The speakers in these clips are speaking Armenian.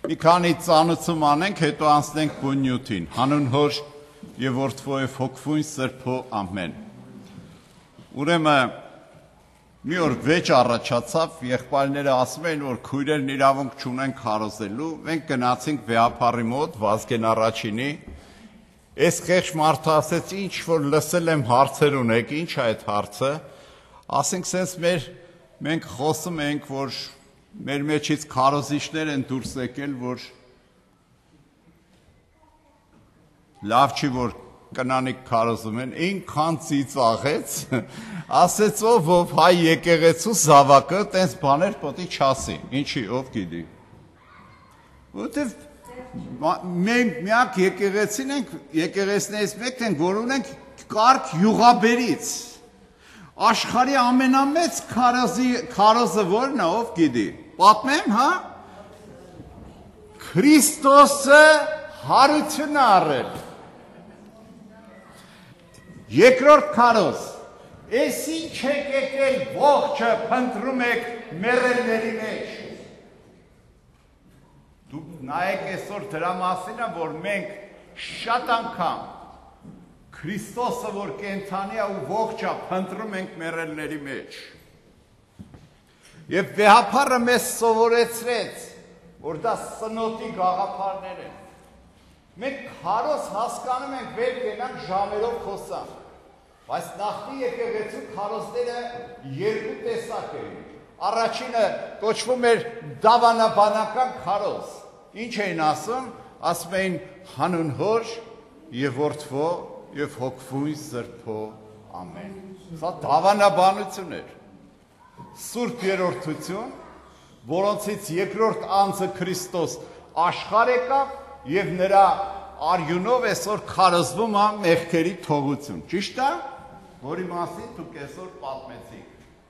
Մի քանի ծանուցում անենք, հետո անցնենք բունյութին, հանուն հոր և որդվո և հոգվույն սրբո ամեն։ Ուրեմն մի օր վեճ առաջացավ, եղբայրները ասում էին, որ քույրերն իրավունք չունեն քարոզելու, մենք գնացինք վեհապարի մոտ, Վազգեն առաջինի, այս խեղճ մարդը ասեց, ինչ որ լսել եմ հարցեր ունեք, ինչ է այդ հարցը, ասենք սենց մենք խոսում ենք, որ մեր մեջից քարոզիչներ են դուրս եկել, որ լավ չի, որ կնանիկ քարոզում են, ինքան ծիծաղեց, ասեց ով հայ եկեղեցու զավակը տենց բաներ պոտի չասի, ինչի, ով գիտի, որտև մենք միակ եկեղեցին ենք, եկեղեցներից մեկն ենք, որ ունենք կարգ յուղաբերից, աշխարհի ամենամեծ քարոզը որն է, ով գիտի, պատմեմ, հա, Քրիստոսը հարություն առել, երկրորդ քարոզ, ես ինչ եք եկել ողջը փնտրում եք մեռելների մեջ։ Դուք նայեք այսօր դրա մասին է, որ մենք շատ անգամ Քրիստոսը, որ կենդանի է ու ողջ է, փնտրում ենք մեռելների մեջ։ Եվ վեհապարը մեզ սովորեցրեց, որ դա սնոտի գաղափարներ են։ Մենք քարոզ հասկանում ենք, վեր կենանք ժամերով խոսանք, բայց նախնի եկեղեցու քարոզները երկու տեսակ էին։ Առաջինը կոչվում էր դավանաբանական քարոզ։ Ինչ էին ասում էին հանուն հոր և որդվո և հոգվույն սրբո ամեն։ Սա դավանաբանություն էր։ Սուրբ երրորդություն, որոնցից երկրորդ անձը Քրիստոս աշխարհ եկավ և նրա արյունով այսօր քարոզվում է մեղքերի թողություն, ճիշտ է, որի մասին դուք այսօր պատմեցիք։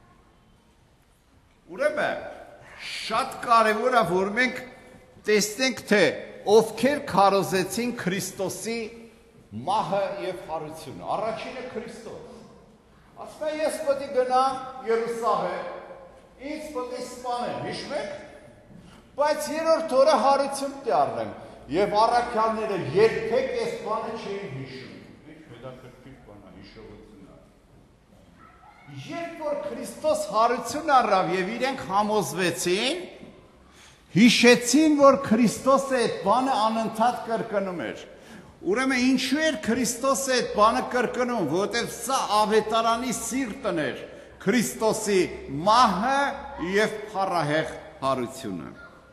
Ուրեմն շատ կարևոր է, որ մենք տեսնենք, թե ովքեր քարոզեցին Քրիստոսի մահը և հարությունը։ Առաջինը Քրիստոս։ Ասում է, ես պետք է գնամ Երուսաղեմ, ինձ պետք է սպանեն, հիշում եք, բայց երրորդ օրը հարություն պիտի առնեմ։ Եվ առաքյալները երբեք այս բանը չէին հիշում։ Ինչ հետաքրքիր բան է, հիշողությունը։ Երբ որ Քրիստոս հարություն առավ և իրենք համոզվեցին, հիշեցին, որ Քրիստոսը այդ բանը անընդհատ կրկնում էր։ Ուրեմն ինչու էր Քրիստոսը այդ բանը կրկնում, որովհետև սա ավետարանի սիրտն էր, Քրիստոսի մահը և փառահեղ հարությունը։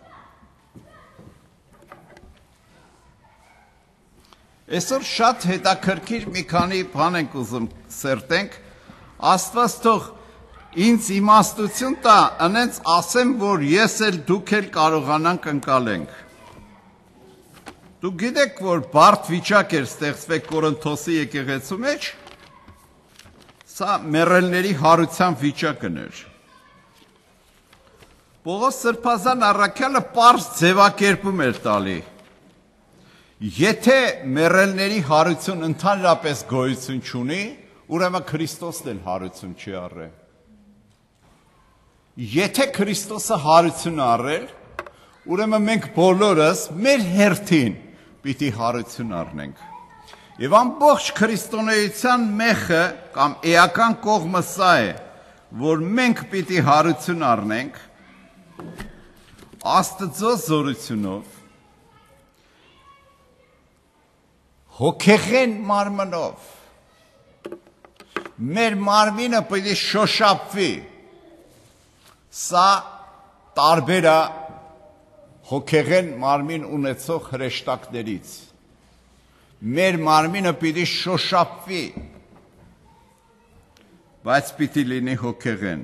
Այսօր շատ հետաքրքիր մի քանի բան ենք ուզում սերտենք, Աստված թող ինձ իմաստություն տա, ընենց ասեմ, որ ես էլ դուք էլ կարողանանք ընկալենք։ Դուք գիտեք, որ բարդ վիճակ էր ստեղծվել Կորինթոսի եկեղեցու մեջ, սա մեռելների հարության վիճակն էր։ Պողոս Սրբազան առաքյալը պարզ ձևակերպում էր տալի։ Եթե մեռելների հարություն ընդհանրապես գոյություն չունի, ուրեմն Քրիստոսն էլ հարություն չի առել։ Եթե Քրիստոսը հարություն առել, ուրեմն մենք բոլորս մեր հերթին պիտի հարություն առնենք։ Եվ ամբողջ քրիստոնեության մեխը կամ էական կողմը սա է, որ մենք պիտի հարություն առնենք Աստծո զորությունով, հոգեղեն մարմնով, մեր մարմինը պիտի շոշափվի, սա տարբեր է հոգեղեն մարմին ունեցող հրեշտակներից, մեր մարմինը պիտի շոշափվի, բայց պիտի լինի հոգեղեն,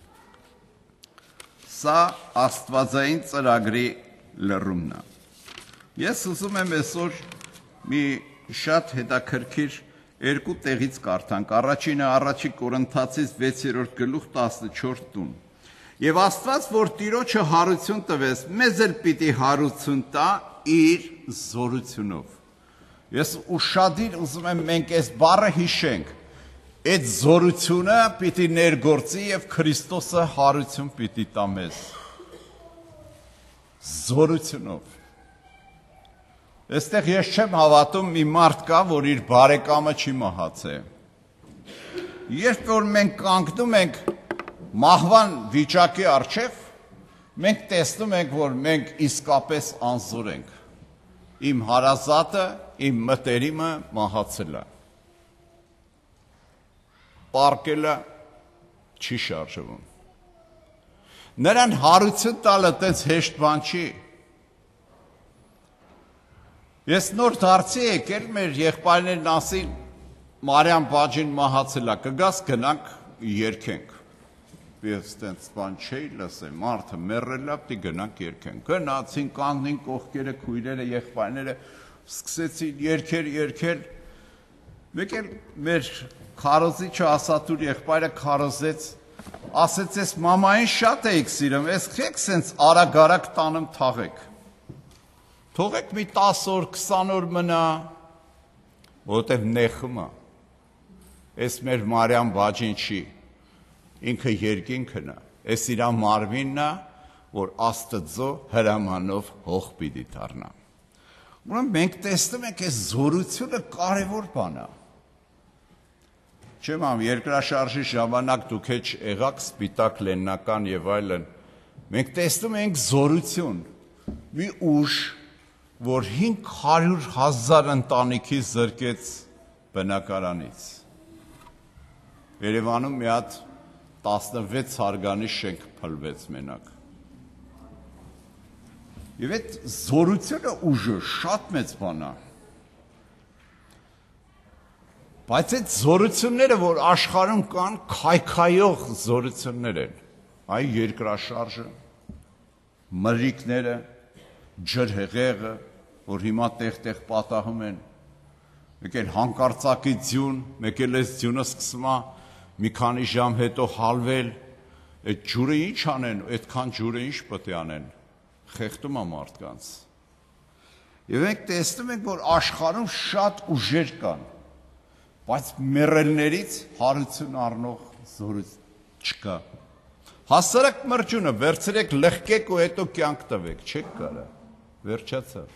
սա աստվածային ծրագրի լռումն է։ Ես ուզում եմ այսօր մի շատ հետաքրքիր երկու տեղից կարդանք, առաջինը առաջի Կորինթացիս 6-րդ գլուխ 14 տուն։ Եվ Աստված, որ Տիրոջը հարություն տվեց, մեզ էլ պիտի հարություն տա իր զորությունով։ Ես ուշադիր ուզում եմ մենք այս բառը հիշենք, այդ զորությունը պիտի ներգործի և Քրիստոսը հարություն պիտի տա մեզ։ Զորությունով։ Այստեղ ես չեմ հավատում մի մարդ կա, որ իր բարեկամը չի մահացել։ Երբ որ մենք կանգնում ենք մահվան վիճակի առջև, մենք տեսնում ենք, որ մենք իսկապես անզոր ենք։ Իմ հարազատը, իմ մտերիմը մահացել է։ Պարկելը չի շարժվում։ Նրան հարություն տալը տենց հեշտ բան չի։ Ես նոր դարձի եկել մեր եղբայրներն ասին Մարիամ բաժին մահացել է, կգաս գնանք երգենք։ Ես տենց բան չէի լսել, մարդը մեռել է, պիտի գնանք երգենք։ Գնացին, կանգնին կողքերը, քույրերը, եղբայրները, սկսեցին երգել։ Մեկ էլ մեր քարոզիչը ասատուր եղբայրը քարոզեց, ասեց ես մամային շատ էիք սիրում, ես քեք սենց արագ տանում թաղեք։ Թողեք մի 10 օր, 20 օր մնա, որտև նեխում է, ես մեր Մարիամ բաժին չի, ինքը երկինքն է, ես իրա մարմինն է, որ Աստծո հրամանով հող պիտի դառնա։ Ուրեմն մենք տեսնում ենք, այս զորությունը կարևոր բան է։ Չեմ երկրաշարժի ժամանակ դուք հեչ եղաք սպիտակ լեննական եւ այլն, մենք տեսնում ենք զորություն, մի ուժ, որ 500,000 ընտանիքի զրկեց բնակարանից։ Երևանում մի հատ 16 հարգանի շենք փլվեց մենակ։ Եվ այդ զորությունը ուժը շատ մեծ բան է։ Բայց այդ զորությունները, որ աշխարհում կան, քայքայող զորություններ են։ Այ երկրաշարժը, մրրիկները, ջրհեղեղը, որ հիմա տեղ պատահում են, մեկ էլ հանկարծակի ձյուն, մեկ էլ այս ձյունը սկսում է մի քանի ժամ հետո հալվել, այդ ջուրը ինչ անեն, այդքան ջուրը ինչ պետք է անեն, խեղդում է մարդկանց։ Եվ մենք տեսնում ենք, որ աշխարհում շատ ուժեր կան, բայց մեռելներից հարություն առնող զորություն չկա։ Հասարակ մրջունը վերցրեք, լղկեք ու հետո կյանք տվեք, չեք կարա, վերջացավ։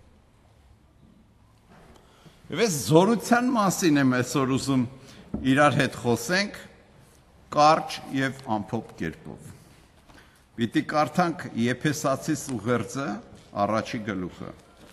Եվ այս զորության մասին եմ այսօր ուզում իրար հետ խոսենք կարճ և ամփոփ կերպով։ Պիտի կարդանք Եփեսացիս ուղերձը առաջի գլուխը։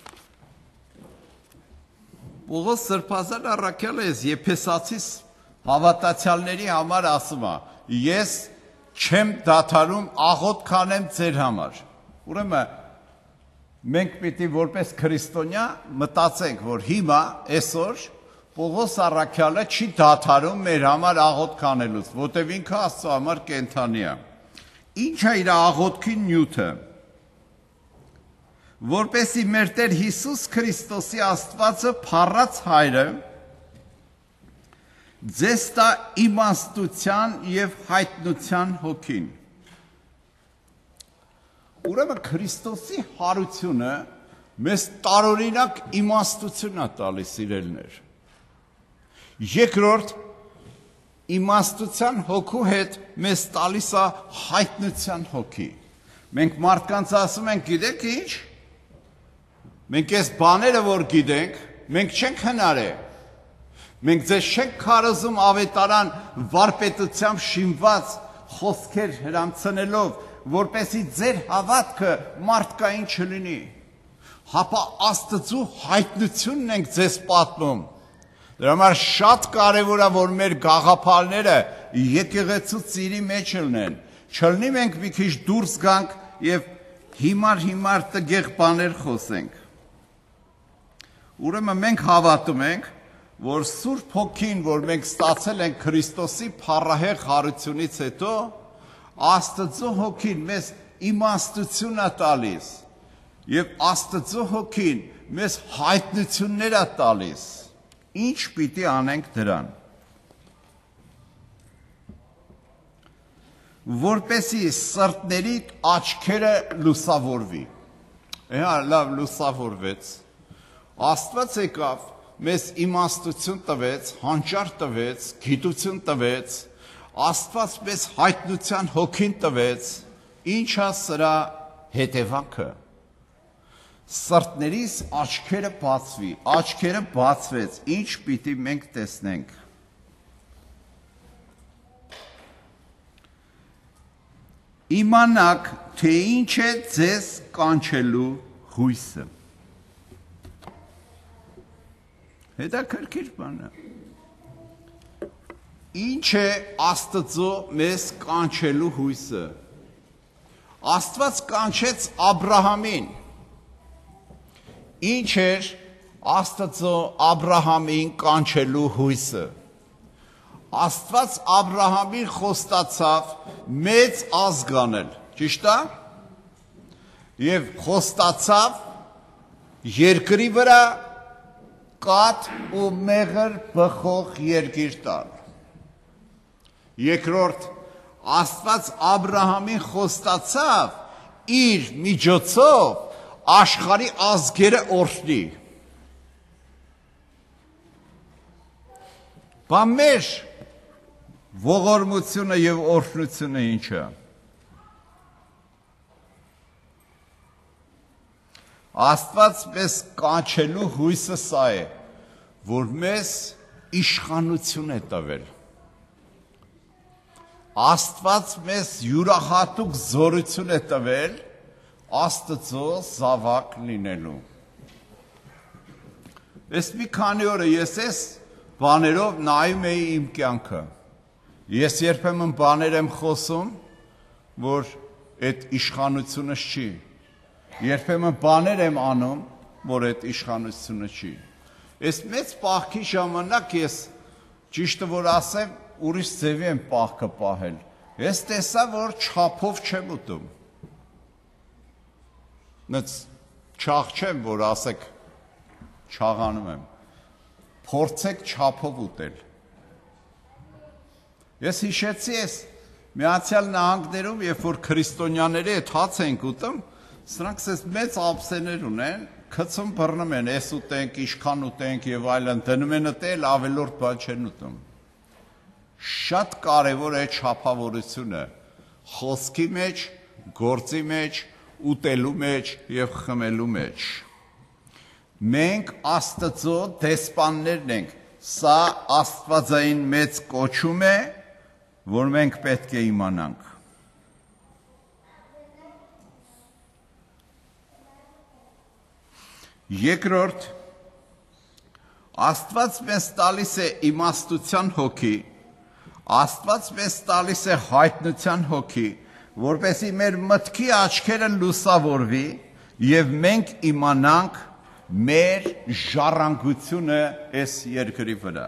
Պողոս Սրբազան առաքյալը այս Եփեսացիս հավատացյալների համար ասում է. ես չեմ դադարում աղոթք անեմ ձեր համար։ Ուրեմն մենք պիտի որպես քրիստոնյա մտածենք, որ հիմա այսօր Պողոս առաքյալը չի դադարում մեր համար աղոթք անելուց, որտև ինքը Աստծո համար կենդանի է։ Ինչ է իր աղոթքի նյութը։ Որպեսզի մեր Տեր Հիսուս Քրիստոսի Աստվածը փառած Հայրը ձեզ տա իմաստության և հայտնության հոգին։ Ուրեմն Քրիստոսի հարությունը մեզ տարօրինակ իմաստություն է տալիս իրելներ։ Երկրորդ իմաստության հոգու հետ մեզ տալիս է հայտնության հոգի։ Մենք մարդկանց ասում ենք, գիտեք ինչ, մենք այս բաները որ գիտենք, մենք չենք հնարել։ Մենք ձեզ չենք քարոզում ավետարան վարպետությամբ շինված խոսքեր հրամցնելով, որպեսզի ձեր հավատքը մարդկային չլինի։ Հապա Աստծո հայտնությունն ենք ձեզ պատմում։ Դրա համար շատ կարևոր է, որ մեր գաղափարները եկեղեցու ծիրի մեջ լինեն։ Չլինի մենք մի քիչ դուրս գանք եւ հիմար տգեղ բաներ խոսենք։ Ուրեմն մենք հավատում ենք, որ Սուրբ Հոգին, որ մենք ստացել ենք Քրիստոսի փառահեղ հարությունից հետո, Աստծո Հոգին մեզ իմաստություն է տալիս եւ Աստծո Հոգին մեզ հայտնություններ է տալիս։ Ինչ պիտի անենք դրան։ Որպեսի սրտների աչքերը լուսավորվի։ Լավ լուսավորվեց։ Աստված եկավ, մեզ իմաստություն տվեց, հանճար տվեց, գիտություն տվեց, Աստված մեզ հայտնության հոգին տվեց, ինչ է սրա հետևանքը։ Սրտներիս աչքերը բացվի, աչքերը բացվեց, ինչ պիտի մենք տեսնենք։ Իմանաք, թե ինչ է ձեզ կանչելու հույսը։ Հետաքրքիր բան է։ Ինչ է Աստծո մեզ կանչելու հույսը։ Աստված կանչեց Աբրահամին։ Ինչ էր Աստծո Աբրահամին կանչելու հույսը։ Աստված Աբրահամին խոստացավ մեծ ազգ անել, ճիշտ է։ Եվ խոստացավ երկրի վրա կաթ ու մեղր բխող երկիր տալ։ Երկրորդ, Աստված Աբրահամին խոստացավ իր միջոցով աշխարհի ազգերը օրհնի։ Բայց մեր ողորմությունը եւ օրհնությունը ինչ է։ Աստված մեզ կանչելու հույսը սա է, որ մեզ իշխանություն է տվել։ Աստված մեզ յուրահատուկ զորություն է տվել Աստծո զավակ լինելու։ Ես մի քանի օր ես այս բաներով նայում էի իմ կյանքը։ Ես երբեմն բաներ եմ խոսում, որ այդ իշխանությունը չի։ Երբեմն բաներ եմ անում, որ այդ իշխանությունը չի։ Այս մեծ պահքի ժամանակ ես ճիշտը որ ասեմ, ուրիշ ձևի եմ պահքը պահել։ Ես տեսա, որ չափով չեմ ուտում։ Նց չաղ չեմ, որ ասեք չաղանում եմ։ Փորձեք չափով ուտել։ Ես հիշեցի ես Միացյալ Նահանգներում, երբ որ քրիստոնյաների հետ հաց ենք ուտում, սրանք ես մեծ ափսեներ ունեն, քցում բռնում են, ես ուտենք, ինչքան ուտենք եւ այլն, դնում են ուտել, ավելորդ բան չեն ուտում։ Շատ կարևոր է չափավորությունը խոսքի մեջ, գործի մեջ, ուտելու մեջ եւ խմելու մեջ։ Մենք Աստծո դեսպաններն ենք։ Սա աստվածային մեծ կոչում է, որ մենք պետք է իմանանք։ Երկրորդ, Աստված մեզ տալիս է իմաստության հոգի, Աստված մեզ տալիս է հայտնության հոգի, որպեսզի մեր մտքի աչքերը լուսավորվի եւ մենք իմանանք մեր ժառանգությունը այս երկրի վրա։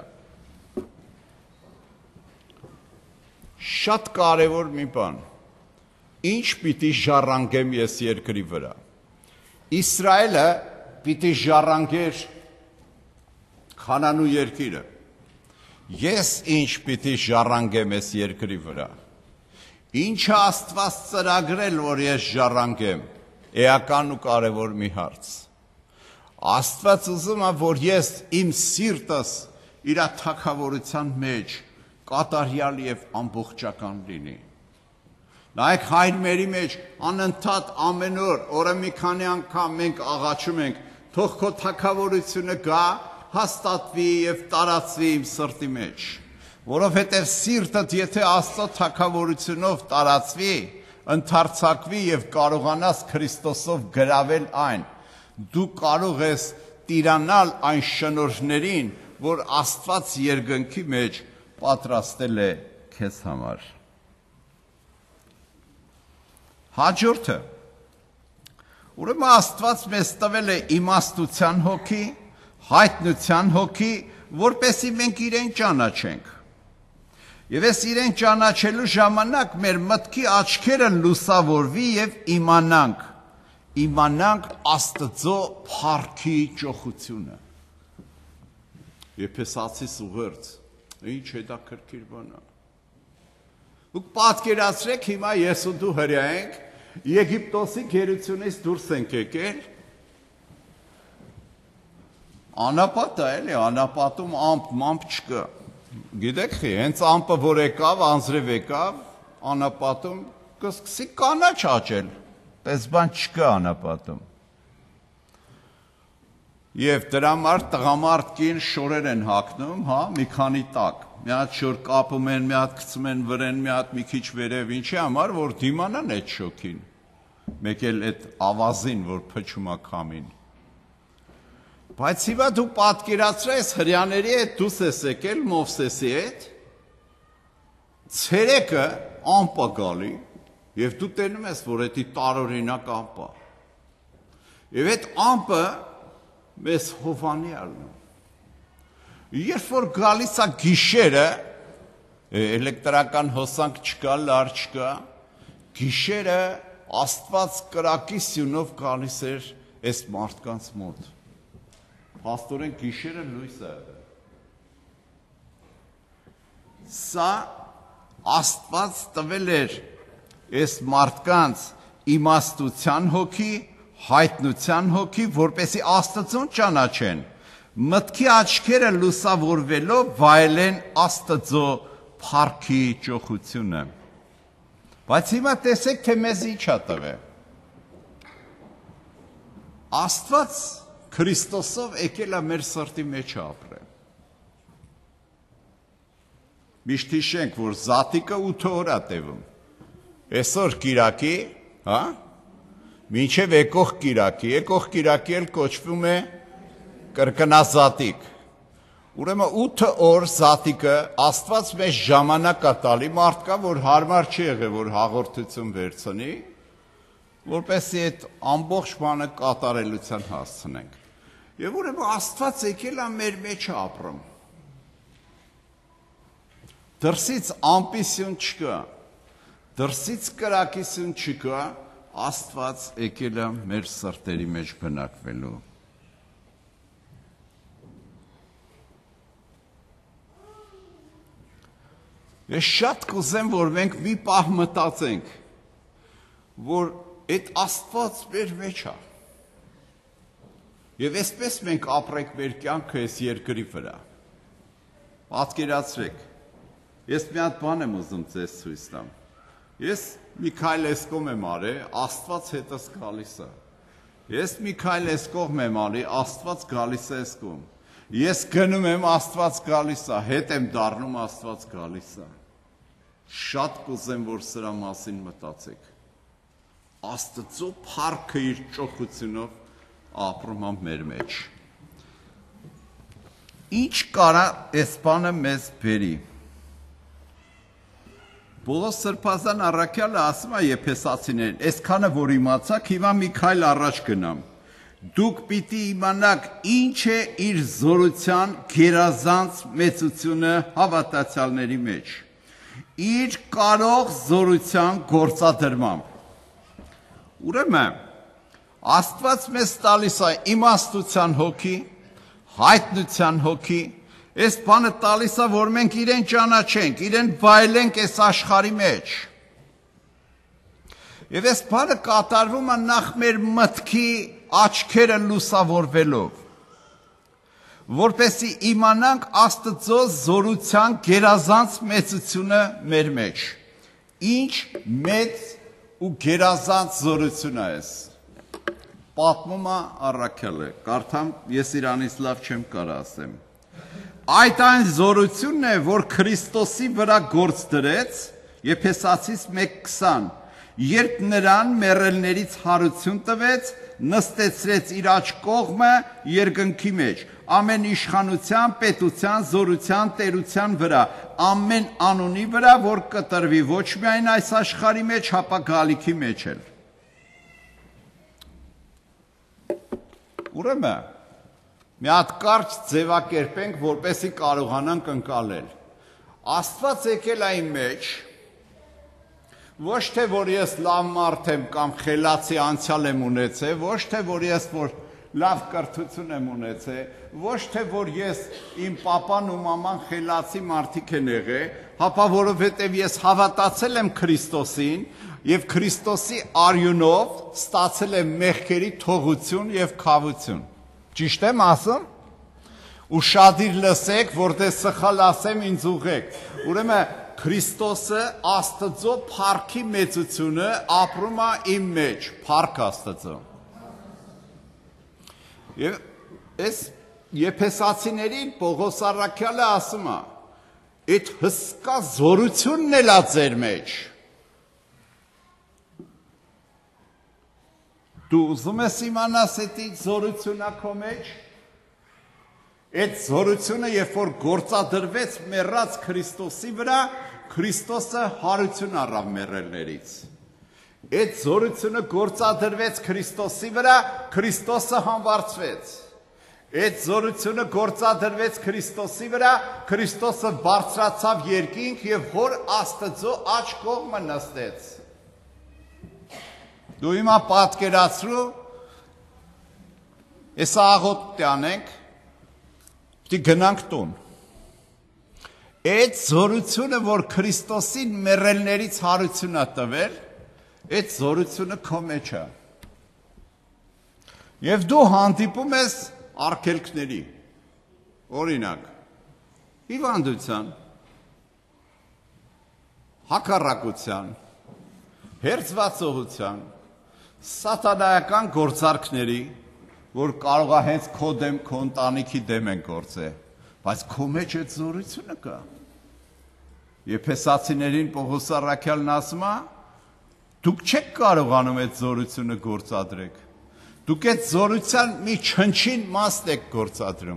Շատ կարևոր մի բան։ Ինչ պիտի ժառանգեմ ես երկրի վրա։ Իսրայելը պիտի ժառանգեր Քանանու երկիրը։ Ես ինչ պիտի ժառանգեմ ես երկրի վրա։ Ինչ է Աստված ծրագրել, որ ես ժառանգեմ, էական ու կարևոր մի հարց։ Աստված ուզում է, որ ես իմ սիրտս իր թագավորության մեջ կատարյալ եւ ամբողջական լինի։ Նայեք հայր մերի մեջ անընդհատ ամեն օր, օրը մի քանի անգամ մենք աղաչում ենք, թող քո թագավորությունը գա, հաստատվի եւ տարածվի իմ սրտի մեջ, որովհետեւ սիրտդ եթե Աստծո թագավորությունով տարածվի, ընդարձակվի եւ կարողանաս Քրիստոսով գրավել այն, դու կարող ես տիրանալ այն շնորհներին, որ Աստված երկնքի մեջ պատրաստել է քեզ համար։ Հաջորդը, ուրեմն Աստված մեզ տվել է իմաստության հոգի, հայտնության հոգի, որպեսզի մենք իրեն ճանաչենք։ Եվ այս իրեն ճանաչելու ժամանակ մեր մտքի աչքերը լուսավորվի եւ իմանանք Աստծո փառքի ճոխությունը։ Եփեսացիս ուղերձ, ինչ հետաքրքիր բան է։ Դուք պատկերացրեք հիմա ես ու դու հրյա ենք, Եգիպտոսի գերությունից դուրս ենք եկել, անապատ է էլի, անապատում ամպ չկա, գիտեք խի, հենց ամպը որ եկավ, անձրև եկավ, անապատում կսկսի կանաչ աճել, պես բան չկա անապատում, Եվ դրա համար տղամարդ կին շորեր են հագնում, հա, մի քանի տակ։ Մի հատ շոր կապում են, մի հատ գցում են վրեն, մի հատ մի քիչ վերև, ինչի համար, որ դիմանան այդ շոքին։ Մեկ էլ այդ ավազին, որ փչում է քամին։ Բայց հիմա դու պատկերացրա ես հրյաների հետ դուս ես եկել Մովսեսի հետ, ցերեկը ամպա գալի, եւ դու տենում ես, որ դա տարօրինակ ամպա։ Եվ այդ ամպը մեզ Հովանի ալնում։ Երբ որ գալիս է գիշերը, էլեկտրական հոսանք չկա, լար չկա, գիշերը Աստված կրակի սյունով գալիս էր այս մարդկանց մոտ։ Փաստորեն գիշերը լույս է եղել։ Սա Աստված տվել էր այս մարդկանց իմաստության հոգի, հայտնության հոգի, որպեսի Աստծուն ճանաչեն, մտքի աչքերը լուսավորվելով վայելեն Աստծո փառքի ճոխությունը։ Բայց հիմա տեսեք, թե մեզ ինչ է տվել։ Աստված Քրիստոսով եկել է մեր սրտի մեջ ապրել։ Միշտ հիշենք, որ զատիկը 8 օր է տևում։ Այսօր կիրակի, հա? Մինչև եկող կիրակի էլ կոչվում է կրկնազատիկ։ Ուրեմն 8 օր զատիկը Աստված մեզ ժամանակ է տալի մարդկա, որ հարմար չի եղել, որ հաղորդություն վերցնի, որպեսզի այդ ամբողջ բանը կատարելության հասցնենք։ Եվ ուրեմն Աստված եկել է մեր մեջ ապրում։ Դրսից ամպիսյուն չկա, դրսից կրակիսյուն չկա, Աստված եկել է մեր սրտերի մեջ բնակվելու։ Ես շատ կուզեմ, որ մենք մի պահ մտածենք, որ այդ Աստված մեր մեջ է։ Եվ այսպես մենք ապրենք մեր կյանքը այս երկրի վրա։ Պատկերացրեք, ես մի հատ բան եմ ուզում ձեզ ցույց տամ։ Ես Միքայել Էսկոմ եմ արել, Աստված հետս գալիս է։ Ես Միքայել Էսկոմ եմ արել, Աստված գալիս է Էսկոմ։ Ես գնում եմ, Աստված գալիս է, հետ եմ դառնում, Աստված գալիս է։ Շատ կուզեմ, որ սրա մասին մտածեք։ Աստծո փառքը իր ճոխությունով ապրում է մեր մեջ։ Ինչ կարա այս բանը մեզ բերի։ Բոլոր սրբազան առաքյալը ասում է Եփեսացիներին, այսքանը որ իմացաք, հիմա Միքայել առաջ գնամ։ Դուք պիտի իմանաք ինչ է իր զորության գերազանց մեծությունը հավատացյալների մեջ։ Իր կարող զորության գործադրմամբ։ Ուրեմն Աստված մեզ տալիս է իմաստության հոգի, հայտնության հոգի, այս բանը տալիս է, որ մենք իրեն ճանաչենք, իրեն վայելենք այս աշխարհի մեջ։ Եվ այս բանը կատարվում է նախ մեր մտքի աչքերը լուսավորվելով, որպեսզի իմանանք Աստծո զորության գերազանց մեծությունը մեր մեջ։ Ինչ մեծ ու գերազանց զորություն է այս։ Պատմում է առաքյալը, կարդամ, ես իրանից լավ չեմ կարող ասեմ։ Այդ այն զորությունն է, որ Քրիստոսի վրա գործ դրեց, Եփեսացիս 1:20, երբ նրան մեռելներից հարություն տվեց, նստեցրեց իր աջ կողմը երկնքի մեջ, ամեն իշխանության, պետության, զորության, տերության վրա, ամեն անունի վրա, որ կտրվի ոչ միայն այս աշխարհի մեջ, հապա գալիքի մեջ էլ։ Ուրեմն մի հատ կարճ ձևակերպենք, որպեսզի կարողանանք ընկալել։ Աստված եկել է իմ մեջ, ոչ թե որ ես լավ մարդ եմ կամ խելացի անցյալ եմ ունեցել, ոչ թե որ ես որ լավ կրթություն եմ ունեցել, ոչ թե որ ես իմ պապան ու մաման խելացի մարդիկ են եղել, հապա որովհետև ես հավատացել եմ Քրիստոսին եւ Քրիստոսի արյունով ստացել եմ մեղքերի թողություն եւ քավություն։ Ճիշտ եմ ասում։ Ու շատիր լսեք, որտեղ սխալ ասեմ ինձ ուղեք։ Ուրեմն Քրիստոսը Աստծո փառքի մեծությունը ապրում է իմ մեջ, փառք Աստծո։ Եվ Այս Եփեսացիներին Պողոս առաքյալը ասում է. «Այդ հսկա զորությունն էլ է ձեր մեջ»։ Դու ուզում ես իմանաս այդ ինչ զորությունն է քո մեջ։ Այդ զորությունը, երբ որ գործադրվեց մեռած Քրիստոսի վրա, Քրիստոսը հարություն առավ մեռելներից։ Այդ զորությունը գործադրվեց Քրիստոսի վրա, Քրիստոսը հանվարձվեց։ Այդ զորությունը գործադրվեց Քրիստոսի վրա, Քրիստոսը բարձրացավ երկինք եւ հոր Աստծո աջ կողմը նստեց։ Դու հիմա պատկերացրու, այս աղոտ անենք, պիտի գնանք տուն։ Այդ զորությունը, որ Քրիստոսին մեռելներից հարություն է տվել, այդ զորությունը քո մեջ է։ Եվ դու հանդիպում ես արգելքների, օրինակ, հիվանդության, հակառակության, հերձվածողության, սատանայական գործարքների, որ կարող է հենց քո դեմ, քո ընտանիքի դեմ են գործել, բայց քո մեջ այդ զորությունը կա։ Եփեսացիներին Պողոս առաքյալն ասում է, դուք չեք կարողանում այդ զորությունը գործադրեք։ Դուք այդ զորության մի չնչին մասն եք գործադրում։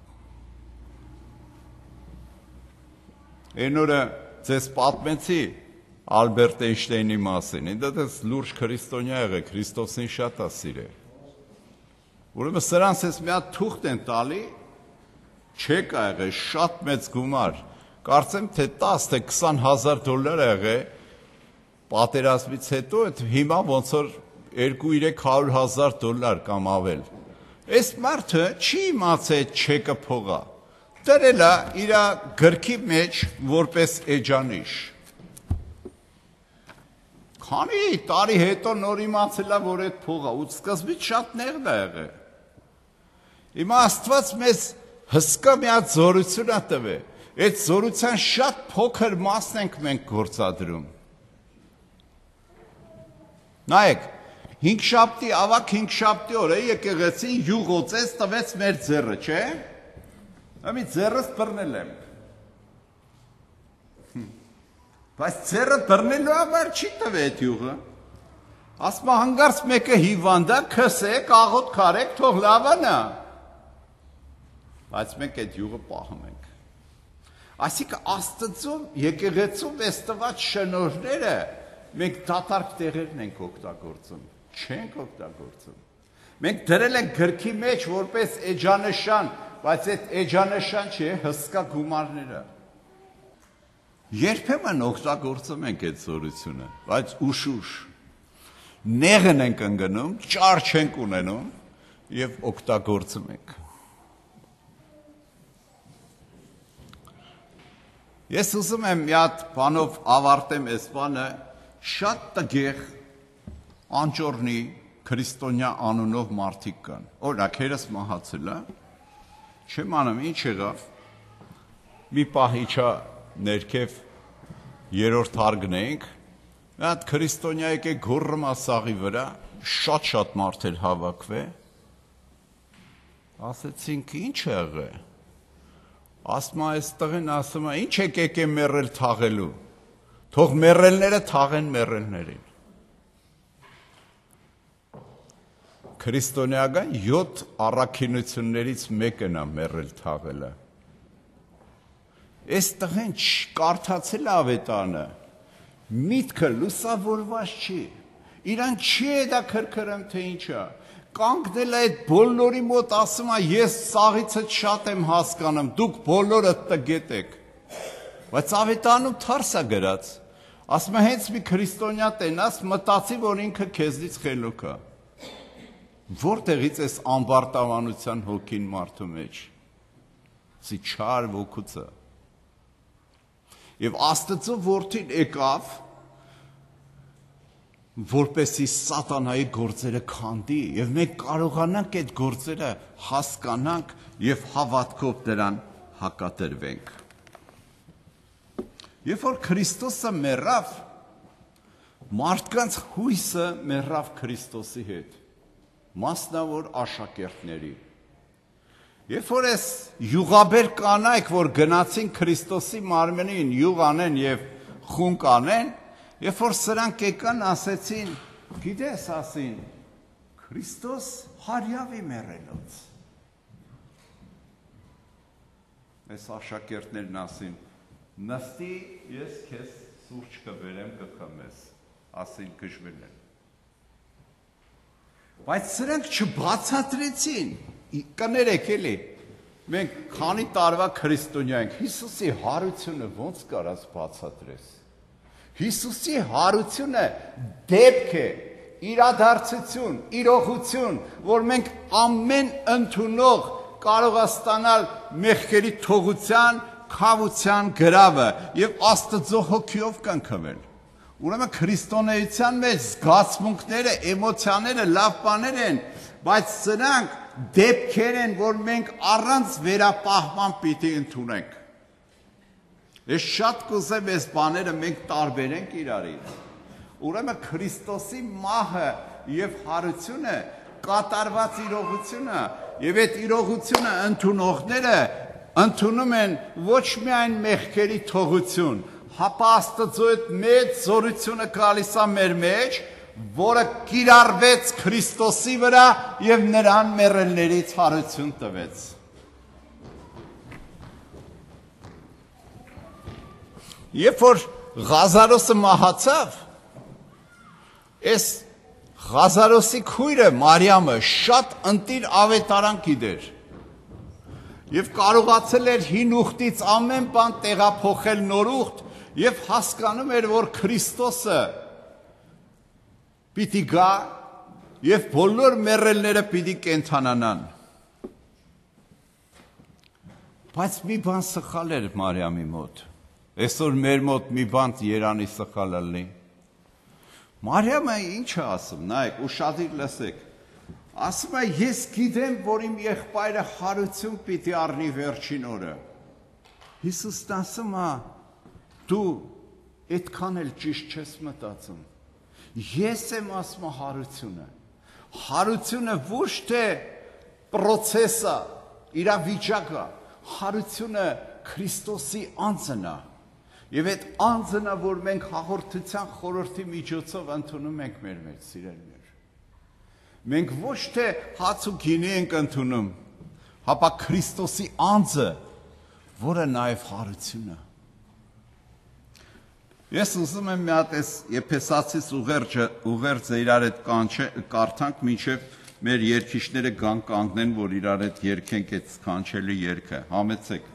Այն օրը ձեզ պատմեցի Ալբերտ Էյնշտեյնի մասին, ինձ դες լուրջ քրիստոնյա եղել, Քրիստոսին շատ է սիրել։ Ուրեմն սրանց էս մի հատ թուղթ են տալի, չեք ա եղել, շատ մեծ գումար, կարծեմ թե 10 թե 20 հազար դոլար ա եղել, պատերազմից հետո հիմա ոնց որ 200-300 հազար դոլար կամ ավել։ Այս մարդը չի իմացել չեկը փողա, դրել է իր գրքի մեջ որպես էջանիշ։ Քանի տարի հետո նոր իմացել է, որ այդ փողա, ու սկզբից շատ նեղն է եղել։ Հիմա Աստված մեզ հսկա մի հատ զորություն է տվել, այդ զորության շատ փոքր մասն ենք մենք գործադրում։ Նայեք, հինգշաբթի, ավակ հինգշաբթի օրը եկեղեցին յուղոծեց տվեց մեր ձեռը, չէ՞։ Ամի ձեռս բռնել եմ։ Բայց ձեռը բռնելու համար չի տվել այդ յուղը։ Ասում է հանգարց մեկը հիվանդ է, քսեք, աղոտ քարեք, թող լավանա։ Բայց մենք այդ յուղը պահում ենք։ Այսինքն Աստծո եկեղեցում այս տված շնորհները մենք դատարկ տեղերն ենք օգտագործում, չենք օգտագործում։ Մենք դրել ենք գրքի մեջ որպես էջանշան, բայց այդ էջանշան չի, հսկա գումարները։ Երբեմն օգտագործում ենք այդ զորությունը, բայց ուշ-ուշ նեղն ենք ընկնում, ճար չենք ունենում եւ օգտագործում ենք։ Ես ուզում եմ մի հատ բանով ավարտեմ այս բանը, շատ տգեղ անճորնի քրիստոնյա անունով մարդիկ կան։ Օրինակ հերս մահացել է, չեմ անում ինչ եղավ, մի պահ իջա ներքև երրորդ հարգն էինք, մի հատ քրիստոնյա եկե գոռում է սաղի վրա, շատ մարդ էր հավաքվել, ասեցինք ինչ է եղել, ասում է այս տղեն ասում է ինչ եկեք է մեռել թաղելու, թող մեռելները թաղեն մեռելներին։ Քրիստոնեական 7 առաքինություններից մեկն է մեռել թաղելը։ Այս տղեն կարդացել ավետանը, միտքը լուսավորված չի, իրան չի է դա քրքրում թե ինչա, կանգնել է այդ բոլորի մոտ ասում է ես սաղիցդ շատ եմ հասկանում, դուք բոլորը տգետ եք, բայց ավետանում թարս է գրած, ասում է հենց մի քրիստոնյա տենաս մտածի, որ ինքը քեզնից խելոք է, որտեղից ես ամբարտավանության հոգին մարդու մեջ, սի չար ոգուծը, և Աստծո որդին եկավ, որպեսի սատանայի գործերը քանդի, և մենք կարողանանք այդ գործերը հասկանանք և հավատքով դրան հակադրվենք։ Երբ որ Քրիստոսը մեռավ, մարդկանց հույսը մեռավ Քրիստոսի հետ, մասնավոր աշակերտների, Երբ որ ես յուղաբեր կանայք, որ գնացին Քրիստոսի մարմնին յուղ անեն եւ խունկ անեն, երբ որ սրանք եկան ասեցին, գիտես ասին, Քրիստոս հարյավի մեռելոց։ Այս աշակերտներն ասին, նստի ես քեզ սուրճ կբերեմ կխմես, ասին գժվել են։ Բայց սրանք չբացատրեցին, կներեք էլի, մենք քանի տարվա քրիստոնյա ենք, Հիսուսի հարությունը ոնց կարաս բացատրես։ Հիսուսի հարությունը դեպք է, իրադարձություն, իրողություն, որ մենք ամեն ընդունող կարող է ստանալ մեղքերի թողության, քավության գրավը եւ Աստծո հոգիով կնքվել։ Ուրեմն քրիստոնեության մեջ զգացմունքները, էմոցիաները լավ բաներ են, բայց սրանք դեպքեր են, որ մենք առանց վերապահման պիտի ընդունենք։ Ես շատ կուզեմ այս բաները մենք տարբերենք իրարից։ Ուրեմն Քրիստոսի մահը եւ հարությունը կատարված իրողությունը եւ այդ իրողությունը ընդունողները ընդունում են ոչ միայն մեղքերի թողություն, հապա Աստծո այդ մեծ զորությունը գալիս է մեր մեջ, որը կիրառվեց Քրիստոսի վրա եւ նրան մեռելներից հարություն տվեց։ Երբ որ Ղազարոսը մահացավ, այս Ղազարոսի քույրը Մարիամը շատ ընտիր ավետարան գիտեր եւ կարողացել էր հին ուխտից ամեն բան տեղափոխել նոր ուխտ եւ հասկանում էր, որ Քրիստոսը պիտի գա եւ բոլոր մեռելները պիտի կենթանանան։ Բայց մի բան սխալ էր Մարիամի մոտ։ Այսօր մեր մոտ մի բան Երանի սխալ լինի։ Մարիամը ինչ է ասում, նայեք, ուշադիր լսեք։ Ասում է, ես գիտեմ, որ իմ եղբայրը հարություն պիտի առնի վերջին օրը։ Հիսուսն ասում է, դու այդքան էլ ճիշտ չես մտածում։ Ես եմ ասում հարությունը։ Հարությունը ոչ թե պրոցես է, իրավիճակ է, հարությունը Քրիստոսի անձն է։ Եվ այդ անձնը, որ մենք հաղորդության խորհրդի միջոցով ընդունում ենք մեր մեջ, սիրելիներ։ Մենք ոչ թե հաց ու գինի ենք ընդունում, հապա Քրիստոսի անձը, որը նաև հարությունը։ Ես ուզում եմ մի հատ այս Եփեսացիս ուղերձը իրար հետ կարդանք, մինչև մեր երգիչները գան կանգնեն, որ իրար հետ երգենք այդ սքանչելի երգը, համեցեք։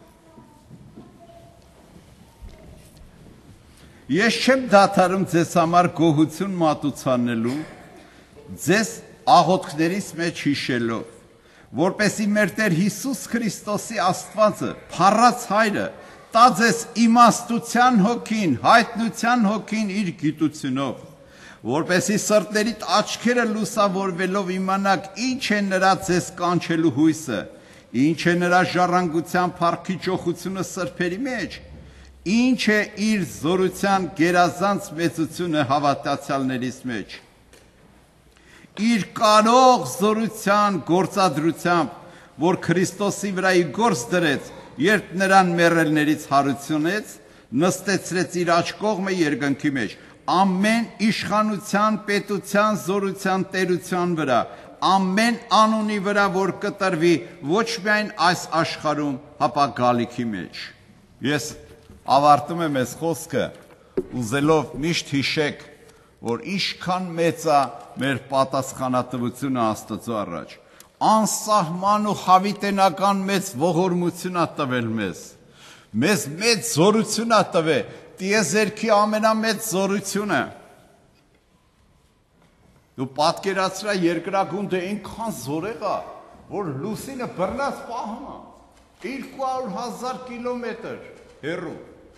Ես չեմ դադարում ձեզ համար գոհություն մատուցանելու, ձեզ աղոթքներից մեջ հիշելով, որպեսզի մեր Տեր Հիսուս Քրիստոսի Աստվածը, փառած Հայրը, տա ձեզ իմաստության հոգին, հայտնության հոգին իր գիտությունով, որպեսզի սրտերիդ աչքերը լուսավորվելով իմանաք ինչ է նրա ձեզ կանչելու հույսը, ինչ է նրա ժառանգության փառքի ճոխությունը սրբերի մեջ, ինչ է իր զորության գերազանց մեծությունը հավատացյալներից մեջ, իր կարող զորության գործադրությամբ, որ Քրիստոսի վրայի գործ դրեց, երբ նրան մեռելներից հարությունեց, նստեցրեց իր աջ կողմը երկնքի մեջ, ամեն իշխանության, պետության, զորության, տերության վրա, ամեն անունի վրա, որ կտրվի ոչ միայն այս աշխարհում, հապա գալիքի մեջ։ Ես ավարտում եմ այս խոսքը, ուզելով միշտ հիշեք, որ ինչքան մեծ է մեր պատասխանատվությունը Աստծո առաջ։ Անսահման ու հավիտենական մեծ ողորմություն է տվել մեզ։ Մեզ մեծ զորություն է տվել, տիեզերքի ամենամեծ զորությունը։ Դու պատկերացրա երկրագունդը այնքան զորեղ է, որ լուսինը բռնած պահում է 200,000 կիլոմետր հեռու։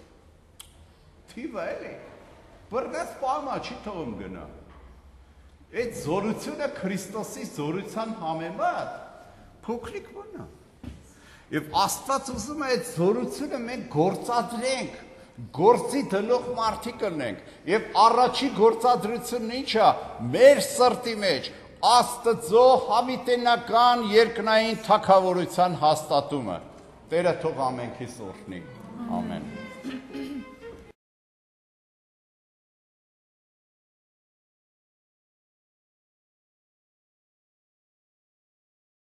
Թիվը էլի, բռնած պահում է, չի թողում գնա։ Այդ զորությունը Քրիստոսի զորության համեմատ փոքրիկ բան է։ Եվ Աստված ուզում է այդ զորությունը մենք գործադրենք, գործի դնող մարդիկ կնենք, եւ առաջի գործադրությունն ինչ է, մեր սրտի մեջ Աստծո հավիտենական երկնային թագավորության հաստատումը։ Տերը թող ամենքիս օրհնի։ Ամեն։